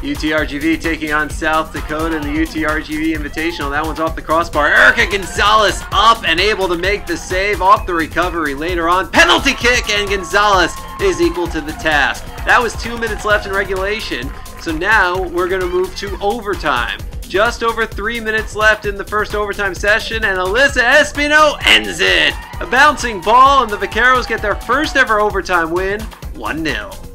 UTRGV taking on South Dakota in the UTRGV Invitational. That one's off the crossbar. Erica Gonzalez up and able to make the save off the recovery later on. Penalty kick, and Gonzalez is equal to the task. That was 2 minutes left in regulation, so now we're going to move to overtime. Just over 3 minutes left in the first overtime session, and Elisa Espino ends it. A bouncing ball, and the Vaqueros get their first ever overtime win, 1-0.